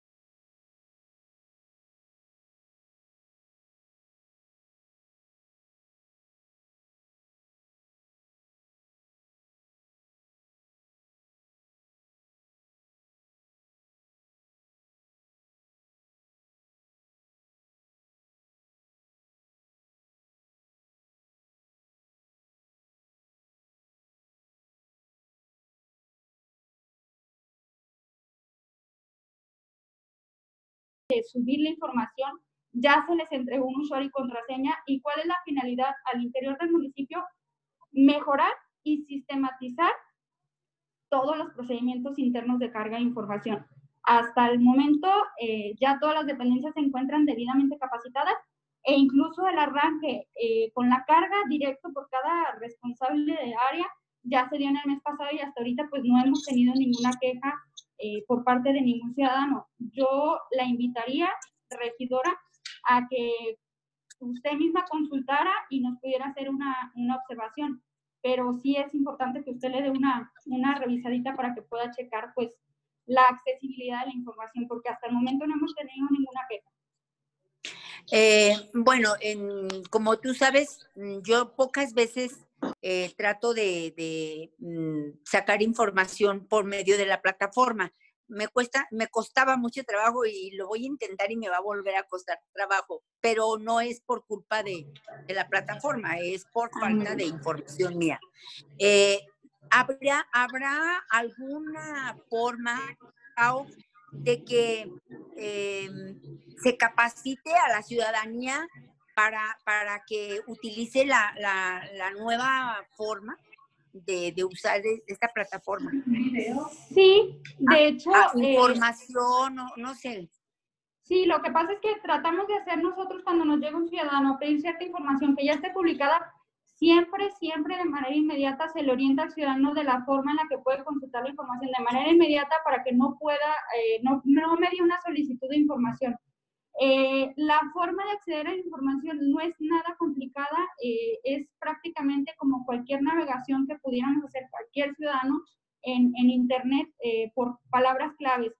Subir la información, ya se les entregó un usuario y contraseña. ¿Y cuál es la finalidad al interior del municipio? Mejorar y sistematizar todos los procedimientos internos de carga de información. Hasta el momento, ya todas las dependencias se encuentran debidamente capacitadas e incluso el arranque con la carga directo por cada responsable de área ya se dio en el mes pasado y hasta ahorita pues no hemos tenido ninguna queja por parte de ningún ciudadano. Yo la invitaría, regidora, a que usted misma consultara y nos pudiera hacer una observación, pero sí es importante que usted le dé una revisadita para que pueda checar pues la accesibilidad de la información, porque hasta el momento no hemos tenido ninguna queja. Bueno, como tú sabes, yo pocas veces trato de sacar información por medio de la plataforma. Me costaba mucho trabajo y lo voy a intentar y me va a volver a costar trabajo, pero no es por culpa de la plataforma, es por falta de información mía. ¿Habrá alguna forma, Pau, de que se capacite a la ciudadanía para que utilice la nueva forma de usar esta plataforma? Sí, de hecho... información, no sé. Sí, lo que pasa es que tratamos de hacer nosotros cuando nos llega un ciudadano a pedir cierta información que ya esté publicada, siempre de manera inmediata se le orienta al ciudadano de la forma en la que puede consultar la información de manera inmediata para que no pueda, no medie una solicitud de información. La forma de acceder a la información no es nada complicada, es prácticamente como cualquier navegación que pudiéramos hacer cualquier ciudadano en Internet por palabras claves.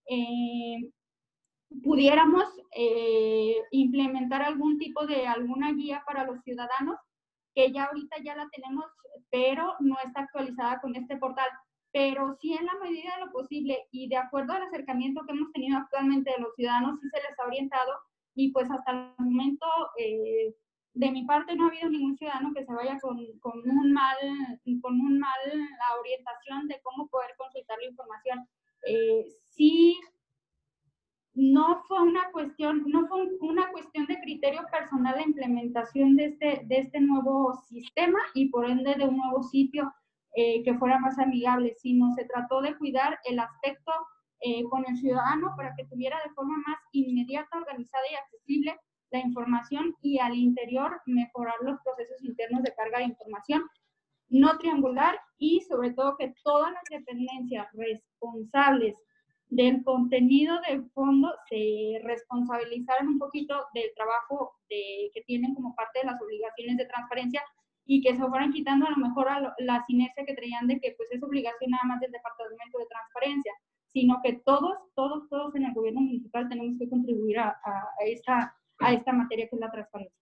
Pudiéramos implementar algún tipo de alguna guía para los ciudadanos, que ya ahorita ya la tenemos, pero no está actualizada con este portal. Pero sí, en la medida de lo posible y de acuerdo al acercamiento que hemos tenido actualmente de los ciudadanos, sí se les ha orientado y pues hasta el momento de mi parte no ha habido ningún ciudadano que se vaya con una orientación de cómo poder consultar la información. Sí, no fue una cuestión de criterio personal la implementación de este nuevo sistema y por ende de un nuevo sitio que fuera más amigable, sino se trató de cuidar el aspecto con el ciudadano para que tuviera de forma más inmediata, organizada y accesible la información, y al interior mejorar los procesos internos de carga de información, no triangular, y sobre todo que todas las dependencias responsables del contenido del fondo se responsabilizaran un poquito del trabajo que tienen como parte de las obligaciones de transparencia, y que se fueran quitando a lo mejor la inercia que traían de que pues es obligación nada más del Departamento de Transparencia, sino que todos en el gobierno municipal tenemos que contribuir a esta materia que es la transparencia.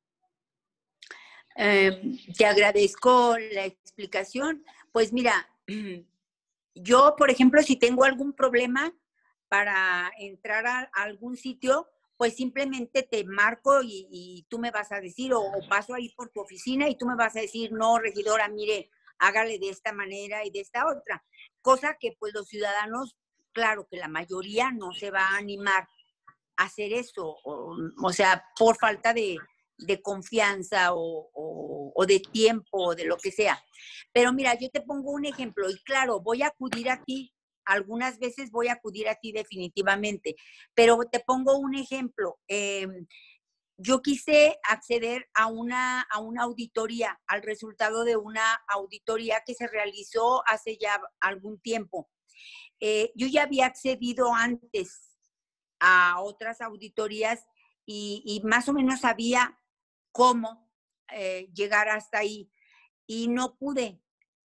Te agradezco la explicación. Pues mira, yo, por ejemplo, si tengo algún problema para entrar a algún sitio, pues simplemente te marco y tú me vas a decir, o paso ahí por tu oficina y tú me vas a decir, no, regidora, mire, hágale de esta manera y de esta otra. Cosa que pues los ciudadanos, claro que la mayoría no se va a animar a hacer eso, o sea, por falta de confianza o de tiempo o de lo que sea. Pero mira, yo te pongo un ejemplo y claro, voy a acudir a ti, algunas veces voy a acudir a ti definitivamente, pero te pongo un ejemplo. Yo quise acceder a una auditoría, al resultado de una auditoría que se realizó hace ya algún tiempo. Yo ya había accedido antes a otras auditorías y más o menos sabía cómo llegar hasta ahí. Y no pude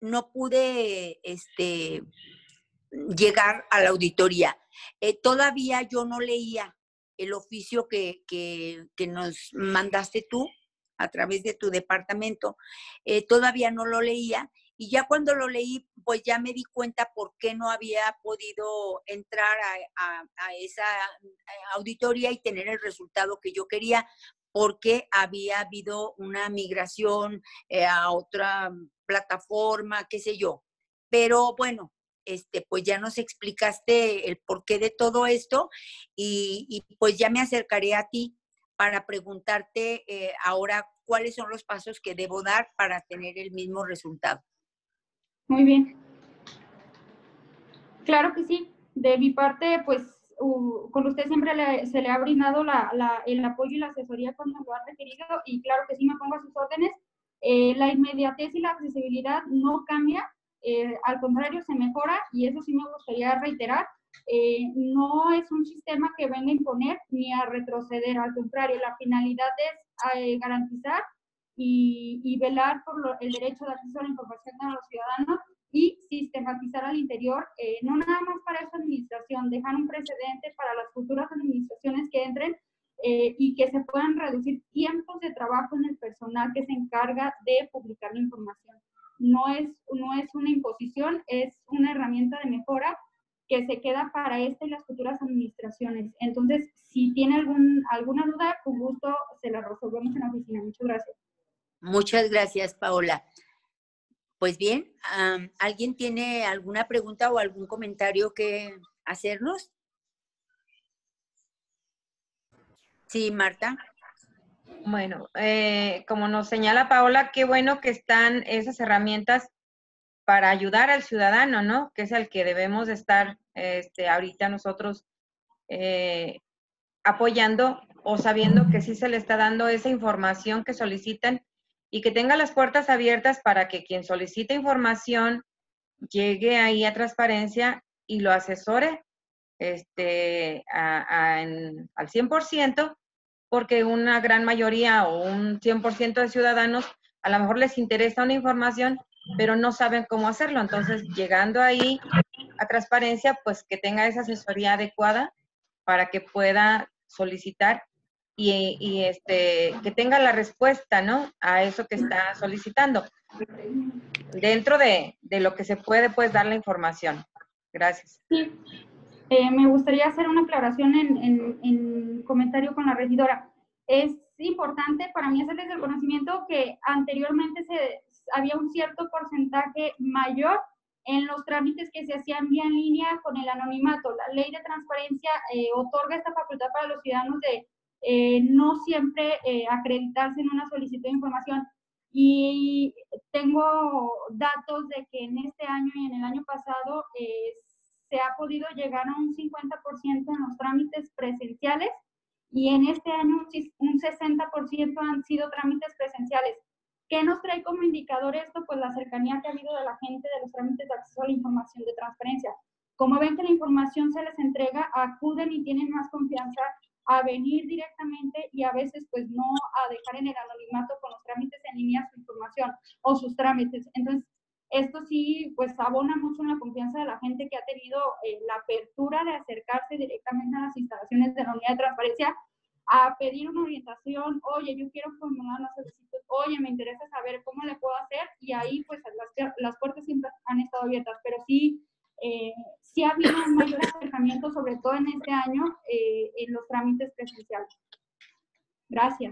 llegar a la auditoría. Todavía yo no leía el oficio que nos mandaste tú a través de tu departamento. Todavía no lo leía, y ya cuando lo leí, pues ya me di cuenta por qué no había podido entrar a esa auditoría y tener el resultado que yo quería, porque había habido una migración a otra plataforma, qué sé yo. Pero bueno, pues ya nos explicaste el porqué de todo esto, y pues ya me acercaré a ti para preguntarte ahora cuáles son los pasos que debo dar para tener el mismo resultado. Muy bien. Claro que sí. De mi parte, pues con usted siempre se le ha brindado el apoyo y la asesoría cuando lo ha requerido, y claro que sí me pongo a sus órdenes. La inmediatez y la accesibilidad no cambia, al contrario, se mejora, y eso sí me gustaría reiterar. No es un sistema que venga a imponer ni a retroceder, al contrario, la finalidad es garantizar y velar por el derecho de acceso a la información de los ciudadanos, y sistematizar al interior, no nada más para esta administración, dejar un precedente para las futuras administraciones que entren, y que se puedan reducir tiempos de trabajo en el personal que se encarga de publicar la información. No es una imposición, es una herramienta de mejora que se queda para esta y las futuras administraciones. Entonces, si tiene alguna duda, con gusto se la resolvemos en la oficina. Muchas gracias. Muchas gracias, Paola. Pues bien, ¿alguien tiene alguna pregunta o algún comentario que hacernos? Sí, Marta. Bueno, como nos señala Paola, qué bueno que están esas herramientas para ayudar al ciudadano, ¿no? Que es el que debemos estar ahorita nosotros apoyando, o sabiendo que sí se le está dando esa información que solicitan, y que tenga las puertas abiertas para que quien solicite información llegue ahí a transparencia y lo asesore al 100%, porque una gran mayoría o un 100% de ciudadanos a lo mejor les interesa una información, pero no saben cómo hacerlo. Entonces, llegando ahí a transparencia, pues que tenga esa asesoría adecuada para que pueda solicitar y que tenga la respuesta, ¿no?, a eso que está solicitando, dentro de lo que se puede, pues, dar la información. Gracias. Sí. Me gustaría hacer una aclaración en comentario con la regidora. Es importante para mí hacerles el conocimiento que anteriormente había un cierto porcentaje mayor en los trámites que se hacían vía en línea con el anonimato. La ley de transparencia otorga esta facultad para los ciudadanos de no siempre acreditarse en una solicitud de información. Y tengo datos de que en este año y en el año pasado se ha podido llegar a un 50% en los trámites presenciales y en este año un 60% han sido trámites presenciales. ¿Qué nos trae como indicador esto? Pues la cercanía que ha habido de la gente de los trámites de acceso a la información de transparencia. Como ven que la información se les entrega, acuden y tienen más confianza a venir directamente y a veces pues no a dejar en el anonimato con los trámites en línea su información o sus trámites. Entonces, esto sí pues abona mucho en la confianza de la gente que ha tenido la apertura de acercarse directamente a las instalaciones de la unidad de transparencia a pedir una orientación. Oye, yo quiero formular una solicitud, oye, me interesa saber cómo le puedo hacer, y ahí pues las puertas siempre han estado abiertas, pero sí, sí ha habido un mayor acercamiento, sobre todo en este año, en los trámites presenciales. Gracias.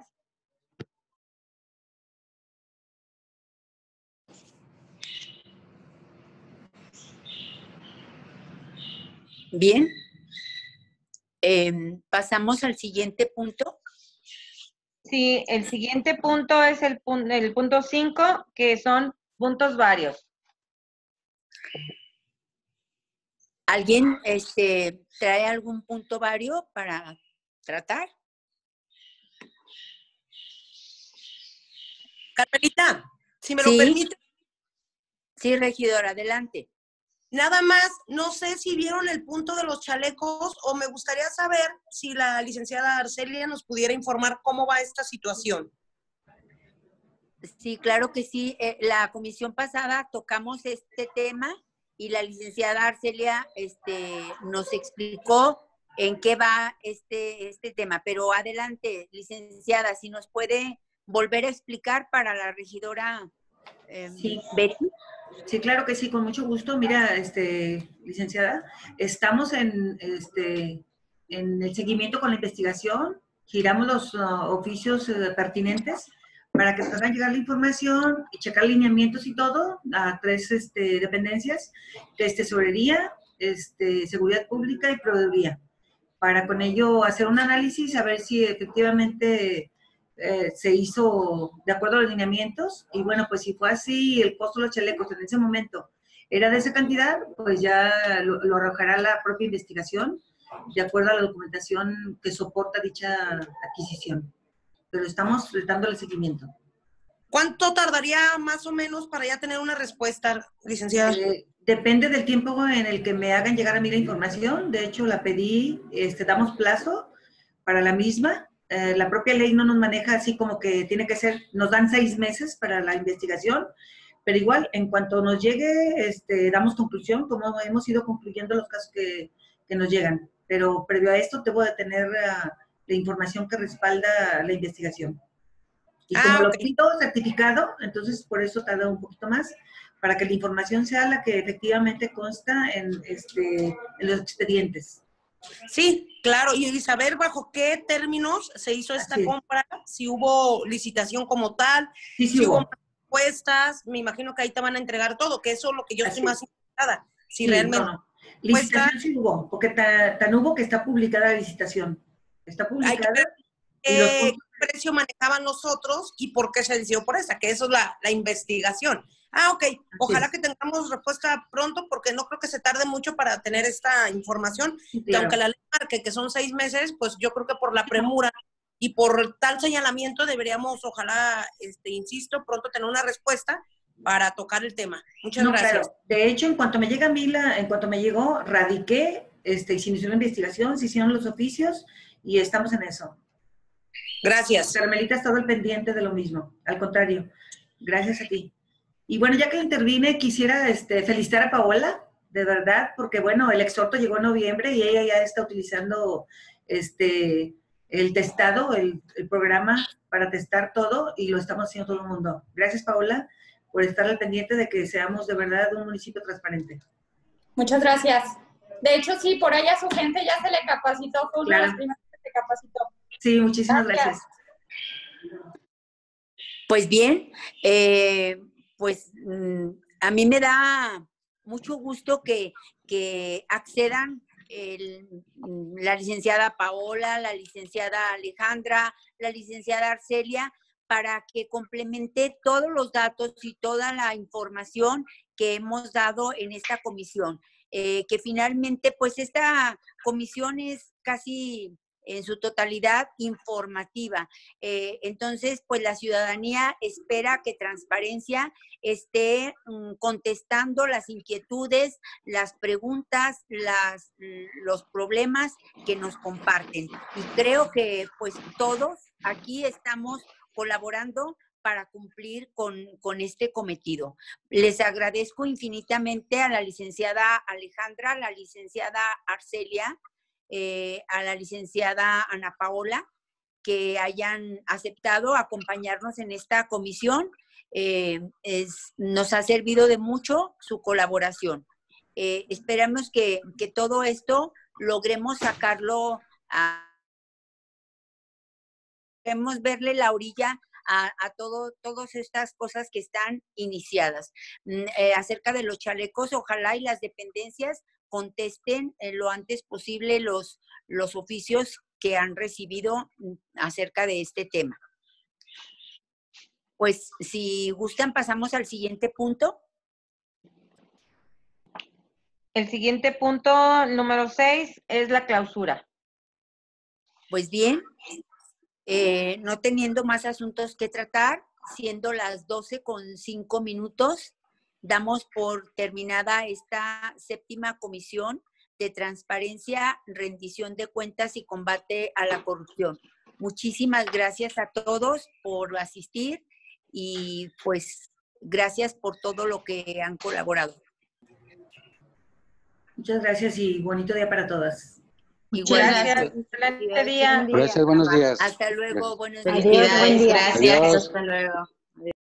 Bien. Pasamos al siguiente punto. Sí, el siguiente punto es el punto 5, que son puntos varios. ¿Alguien trae algún punto vario para tratar? Carmelita, si me Sí. lo permite. Sí, regidora, adelante. Nada más, no sé si vieron el punto de los chalecos o me gustaría saber si la licenciada Arcelia nos pudiera informar cómo va esta situación. Sí, claro que sí. La comisión pasada tocamos este tema y la licenciada Arcelia nos explicó en qué va este tema. Pero adelante, licenciada, si nos puede volver a explicar para la regidora Sí. Betty. Sí, claro que sí, con mucho gusto. Mira, licenciada, estamos en el seguimiento con la investigación, giramos los oficios pertinentes para que nos hagan llegar la información y checar lineamientos y todo a 3 dependencias, tesorería, seguridad pública y proveeduría, para con ello hacer un análisis, a ver si efectivamente se hizo de acuerdo a los lineamientos, y bueno, pues si fue así, el costo de los chalecos en ese momento era de esa cantidad, pues ya lo arrojará la propia investigación, de acuerdo a la documentación que soporta dicha adquisición. Pero estamos dándole seguimiento. ¿Cuánto tardaría más o menos para ya tener una respuesta, licenciada? Depende del tiempo en el que me hagan llegar a mí la información. De hecho, la pedí, damos plazo para la misma. La propia ley no nos maneja así como que tiene que ser, nos dan 6 meses para la investigación, pero igual, en cuanto nos llegue, damos conclusión, como hemos ido concluyendo los casos que nos llegan. Pero previo a esto, debo de tener la información que respalda la investigación. Y como lo pido certificado, entonces por eso tarda un poquito más, para que la información sea la que efectivamente consta en los expedientes. Sí, claro, y saber bajo qué términos se hizo esta compra, si hubo licitación como tal, sí hubo encuestas, me imagino que ahí te van a entregar todo, que eso es lo que yo estoy más interesada, si sí, realmente... No. Licitación sí hubo, porque tan hubo que está publicada la licitación. Está publicada. ¿Qué precio manejaban nosotros y por qué se decidió por esa? Que eso es la investigación. Ok. Ojalá que tengamos respuesta pronto, porque no creo que se tarde mucho para tener esta información. Sí, claro. Que aunque la ley marque que son 6 meses, pues yo creo que por la premura y por tal señalamiento deberíamos, ojalá, insisto, pronto tener una respuesta para tocar el tema. Muchas gracias. Claro. De hecho, en cuanto me llega a mí, en cuanto me llegó, radiqué, se inició la investigación, se hicieron los oficios y estamos en eso. Gracias. Carmelita ha estado al pendiente de lo mismo. Al contrario, gracias a ti. Y bueno, ya que intervine, quisiera felicitar a Paola, de verdad, porque bueno, el exhorto llegó en noviembre y ella ya está utilizando el testado, el programa para testar todo, y lo estamos haciendo todo el mundo. Gracias, Paola, por estar al pendiente de que seamos de verdad un municipio transparente. Muchas gracias. De hecho, sí, por ella su gente ya se le capacitó, fue una de las primeras que se capacitó. Sí, muchísimas gracias. Pues bien, pues a mí me da mucho gusto que accedan la licenciada Paola, la licenciada Alejandra, la licenciada Arcelia, para que complemente todos los datos y toda la información que hemos dado en esta comisión. que finalmente pues esta comisión es casi en su totalidad informativa. Entonces, pues la ciudadanía espera que Transparencia esté contestando las inquietudes, las preguntas, los problemas que nos comparten. Y creo que pues todos aquí estamos colaborando para cumplir con este cometido. Les agradezco infinitamente a la licenciada Alejandra, a la licenciada Arcelia, a la licenciada Ana Paola, que hayan aceptado acompañarnos en esta comisión. Nos ha servido de mucho su colaboración. Esperamos que todo esto logremos sacarlo queremos verle la orilla a todas estas cosas que están iniciadas. Acerca de los chalecos, ojalá y las dependencias contesten lo antes posible los oficios que han recibido acerca de este tema. Pues si gustan, pasamos al siguiente punto. El siguiente punto, número 6, es la clausura. Pues bien, no teniendo más asuntos que tratar, siendo las 12:05, damos por terminada esta 7ª Comisión de Transparencia, Rendición de Cuentas y Combate a la Corrupción. Muchísimas gracias a todos por asistir y pues gracias por todo lo que han colaborado. Muchas gracias y bonito día para todas. Gracias, excelente día. Gracias, buenos días. Hasta luego, buenos días. Felicidades, gracias, Adiós. hasta luego.